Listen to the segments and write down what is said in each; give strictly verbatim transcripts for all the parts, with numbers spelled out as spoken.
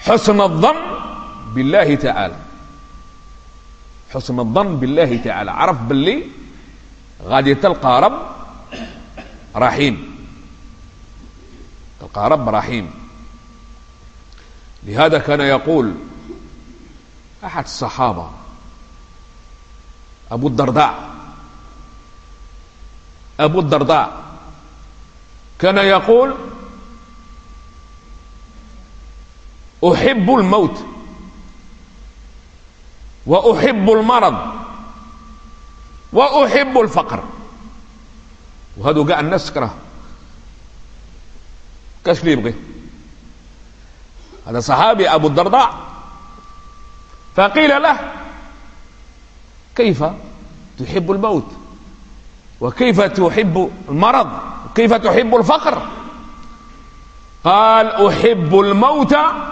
حسن الظن بالله تعالى، حسن الظن بالله تعالى، عرف باللي غادي تلقى رب رحيم، تلقى رب رحيم. لهذا كان يقول أحد الصحابة أبو الدرداء أبو الدرداء كان يقول أحب الموت وأحب المرض وأحب الفقر، وهذا قاع الناس تكره، كاش اللي يبغي. هذا صحابي أبو الدرداء، فقيل له كيف تحب الموت وكيف تحب المرض وكيف تحب الفقر؟ قال أحب الموت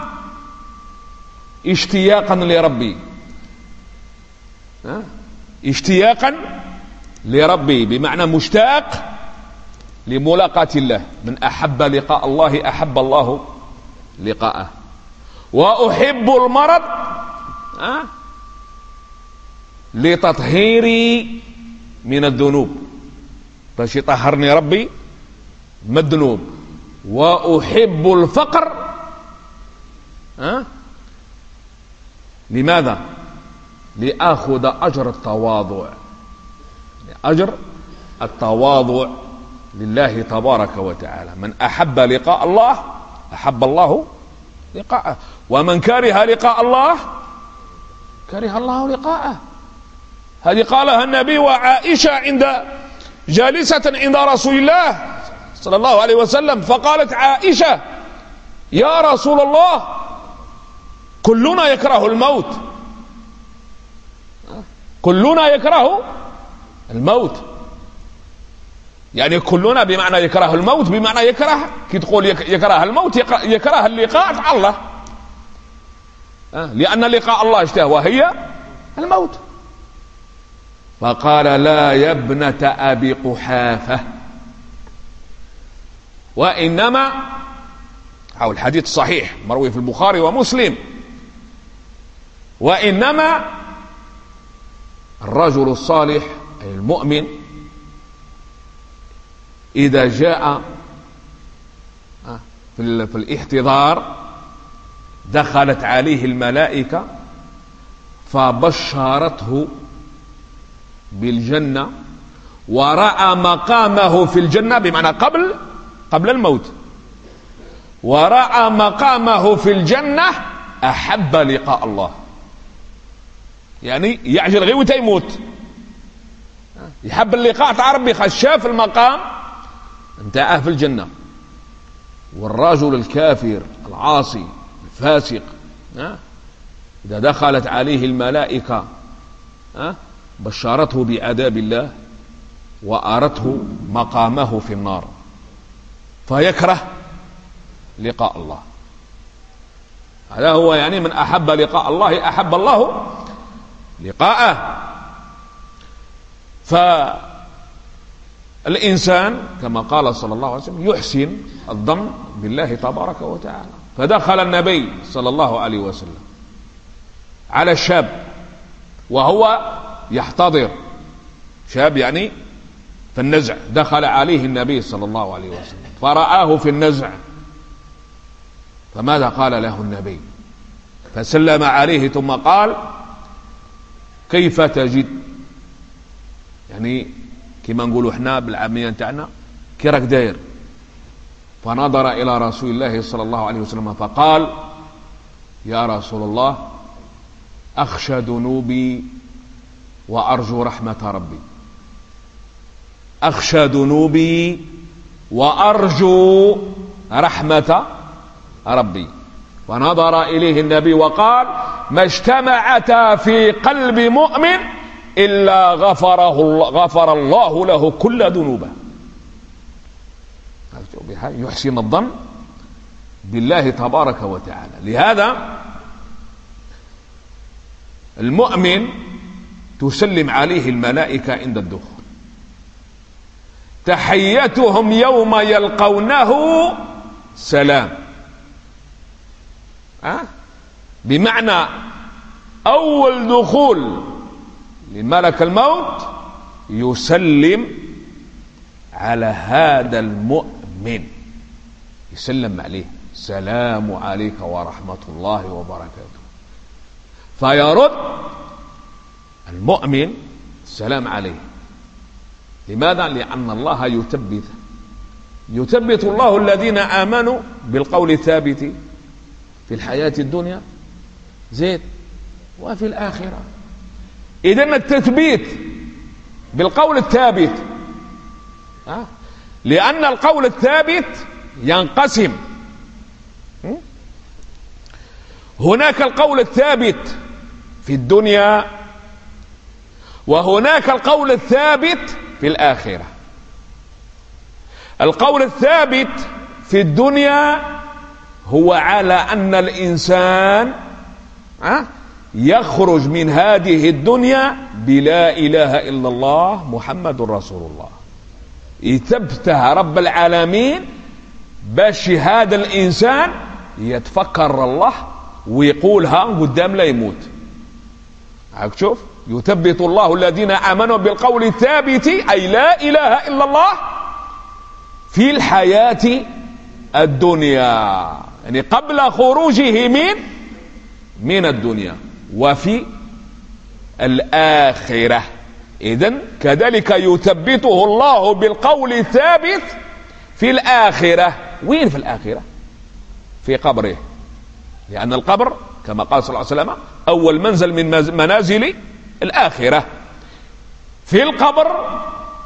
اشتياقا لربي، اشتياقا لربي بمعنى مشتاق لملاقاة الله، من أحب لقاء الله أحب الله لقاءه. وأحب المرض أه؟ لتطهيري من الذنوب، باش يطهرني ربي من الذنوب. وأحب الفقر أه؟ لماذا؟ لآخذ أجر التواضع، أجر التواضع لله تبارك وتعالى. من أحب لقاء الله أحب الله لقاءه، ومن كره لقاء الله كره الله لقاءه. هذه قالها النبي وعائشة عند جالسة عند رسول الله صلى الله عليه وسلم، فقالت عائشة يا رسول الله كلنا يكره الموت، كلنا يكره الموت، يعني كلنا بمعنى يكره الموت، بمعنى يكره، كي تقول يكره الموت يكره اللقاء مع الله، لأن لقاء الله اشتهى وهي الموت. فقال لا يا ابنة أبي قحافة، وإنما أو الحديث الصحيح مروي في البخاري ومسلم، وإنما الرجل الصالح أي المؤمن إذا جاء في الاحتضار دخلت عليه الملائكة فبشرته بالجنة ورأى مقامه في الجنة، بمعنى قبل قبل الموت، ورأى مقامه في الجنة أحب لقاء الله، يعني يعجل غير وتا يموت، يحب اللقاء تاع ربي، خاص شاف المقام نتاعه في الجنة. والرجل الكافر العاصي الفاسق إذا دخلت عليه الملائكة بشرته بعذاب الله وأرته مقامه في النار، فيكره لقاء الله. هذا هو يعني من أحب لقاء الله أحب الله لقاءه. فالإنسان كما قال صلى الله عليه وسلم يحسن الظن بالله تبارك وتعالى. فدخل النبي صلى الله عليه وسلم على الشاب وهو يحتضر، شاب يعني في النزع، دخل عليه النبي صلى الله عليه وسلم فرآه في النزع، فماذا قال له النبي؟ فسلم عليه ثم قال كيف تجد، يعني كما نقولوا احنا بالعامية نتاعنا كي راك داير. فنظر إلى رسول الله صلى الله عليه وسلم فقال يا رسول الله أخشى ذنوبي وأرجو رحمة ربي، أخشى ذنوبي وأرجو رحمة ربي. فنظر إليه النبي وقال ما اجتمعتا في قلب مؤمن إلا غفره الله غفر الله له كل ذنوبه. يحسن الظن بالله تبارك وتعالى. لهذا المؤمن تسلم عليه الملائكة عند الدخول، تحيتهم يوم يلقونه سلام. أه؟ بمعنى أول دخول لملك الموت يسلم على هذا المؤمن، يسلم عليه: السلام عليك ورحمة الله وبركاته. فيرد المؤمن السلام عليه. لماذا؟ لأن الله يثبت يثبت الله الذين آمنوا بالقول الثابت في الحياة الدنيا زيد وفي الآخرة. إذن التثبيت بالقول الثابت، لأن القول الثابت ينقسم: هناك القول الثابت في الدنيا، وهناك القول الثابت في الآخرة. القول الثابت في الدنيا هو على أن الإنسان يخرج من هذه الدنيا بلا إله إلا الله محمد رسول الله، يثبتها رب العالمين باش هذا الإنسان يتفكر الله ويقولها قدام لا يموت. هاك شوف: يثبت الله الذين آمنوا بالقول الثابت، أي لا إله إلا الله، في الحياة الدنيا، يعني قبل خروجه من من الدنيا، وفي الآخرة. إذن كذلك يثبته الله بالقول الثابت في الآخرة. وين في الآخرة؟ في قبره، لأن القبر كما قال صلى الله عليه وسلم أول منزل من منازل الآخرة. في القبر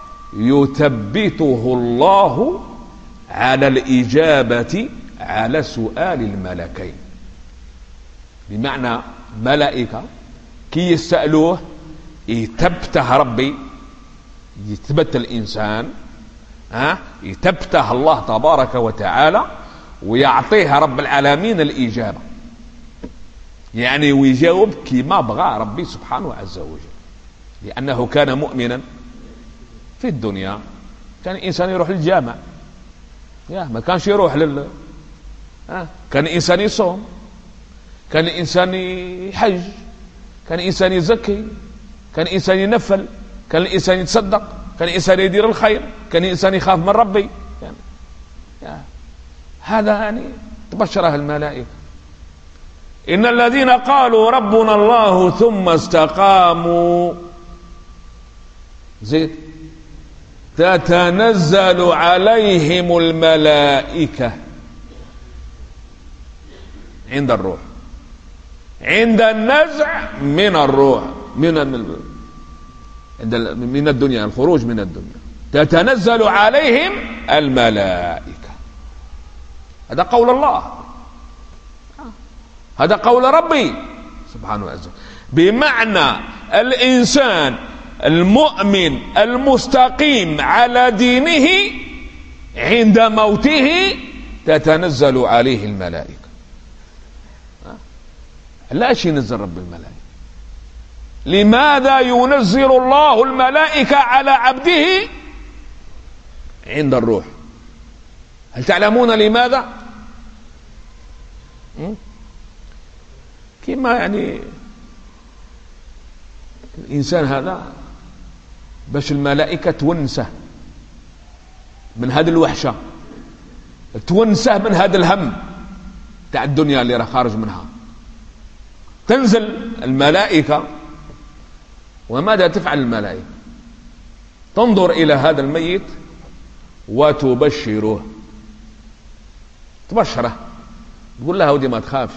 يثبته الله على الإجابة على سؤال الملكين، بمعنى ملائكة كي يسألوه يثبته ربي، يثبت الإنسان، ها يثبته الله تبارك وتعالى، ويعطيها رب العالمين الإجابة، يعني ويجاوب كما بغى ربي سبحانه عز وجل. لأنه كان مؤمنا في الدنيا، كان الإنسان يروح للجامع، يا ما كانش يروح لل ها كان الإنسان يصوم، كان الإنسان يحج، كان الإنسان يزكي، كان الإنسان ينفل، كان الإنسان يتصدق، كان الإنسان يدير الخير، كان الإنسان يخاف من ربي. يعني يعني هذا يعني تبشره الملائكة: إن الذين قالوا ربنا الله ثم استقاموا زيد تتنزل عليهم الملائكة عند الروح، عند النزع من الروح من من الدنيا، الخروج من الدنيا، تتنزل عليهم الملائكة. هذا قول الله، هذا قول ربي سبحانه وتعالى. بمعنى الإنسان المؤمن المستقيم على دينه عند موته تتنزل عليه الملائكة. لا شيء ينزل رب الملائكة. لماذا ينزل الله الملائكة على عبده عند الروح؟ هل تعلمون لماذا؟ كما يعني الإنسان هذا باش الملائكة تونسه من هذه الوحشة، تونسه من هذا الهم تاع الدنيا اللي راه خارج منها. تنزل الملائكة، وماذا تفعل الملائكة؟ تنظر إلى هذا الميت وتبشره، تبشره، تقول له ودي ما تخافش،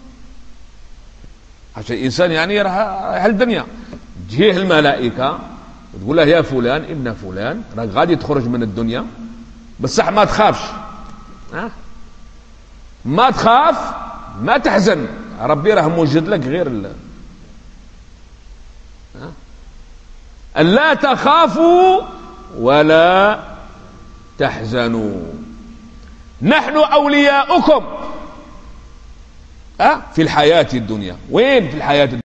عشان الإنسان يعني راح الدنيا. تجيه الملائكة وتقول له: يا فلان ابن فلان راك غادي تخرج من الدنيا، بصح ما تخافش، ها ما تخاف، ما تحزن، ربي راه موجد لك غير ال... ها؟ لا تخافوا ولا تحزنوا نحن أولياؤكم، ها في الحياة الدنيا. وين في الحياة الدنيا؟